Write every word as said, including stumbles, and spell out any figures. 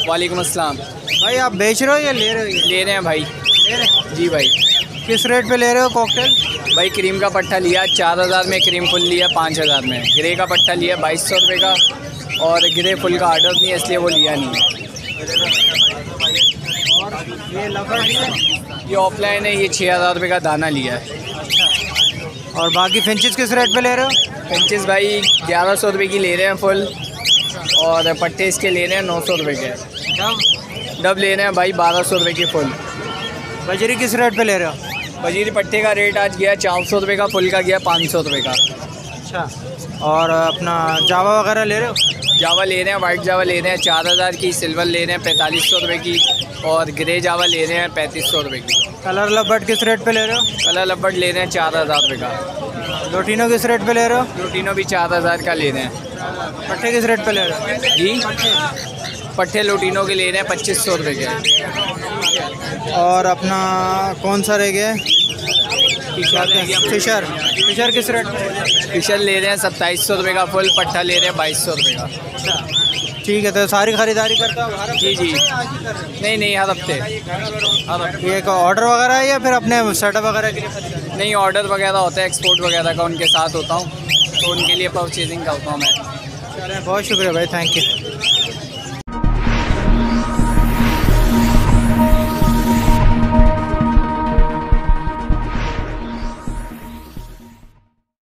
वालेकुम अस्सलाम। भाई आप बेच रहे हो या ले रहे हो? ले रहे हैं भाई। ले रहे हैं। जी भाई। किस रेट पे ले रहे हो कॉकटेल? भाई क्रीम का पट्टा लिया चार हज़ार में, क्रीम फुल लिया पाँच हज़ार में, ग्रे का पट्टा लिया बाईस सौ रुपये का, और ग्रे फुल का आर्डर नहीं है इसलिए वो लिया नहीं है। ये लफड़ है, ये ऑफलाइन है, ये छः हज़ार रुपये का दाना लिया है। और बाकी फिंचेस किस रेट पे ले रहे हो? पिंचेस भाई ग्यारह सौ रुपये की ले रहे हैं फुल, और पट्टे इसके ले रहे हैं नौ सौ रुपये के। डब डब ले रहे हैं भाई बारह सौ रुपये की फुल। बजरी किस रेट पे ले रहे हो? बजीरी पट्टे का रेट आज गया चार सौ रुपये का, फुल का गया पाँच सौ रुपये का। अच्छा, और अपना जावा वगैरह ले रहे हो? जावा ले रहे हैं, वाइट जावा ले रहे हैं चार हज़ार की, सिल्वर ले रहे हैं पैंतालीस सौ रुपये की, और ग्रे जावा ले रहे हैं पैंतीस सौ रुपये की। कलर लबट किस रेट पे ले रहे हो? कलर लब्बट ले रहे हैं चार हज़ार रुपये का। लोटिनो किस रेट पे ले रहे हो? लुटिनो भी चार हज़ार का ले रहे हैं। पट्टे किस रेट पे ले रहे हो? जी पट्टे लुटिनो के ले रहे हैं पच्चीस सौ रुपये के। और अपना कौन सा रह गया? फिशर फिशर फिशर किस रेट पे? फिशर ले रहे हैं सत्ताईस सौ रुपये का फुल, पट्टा ले रहे हैं बाईस सौ रुपये का। ठीक है, तो सारी खरीदारी करता हो हर जी जी नहीं नहीं हर हफ्ते हर हफ्ते। ये ऑर्डर वगैरह है या फिर अपने सेटअप वगैरह के लिए खरीदारी? नहीं ऑर्डर वगैरह होता है, एक्सपोर्ट वगैरह का उनके साथ होता हूँ, तो उनके लिए परचेजिंग करता हूँ मैं। चलें, बहुत शुक्रिया भाई, थैंक यू।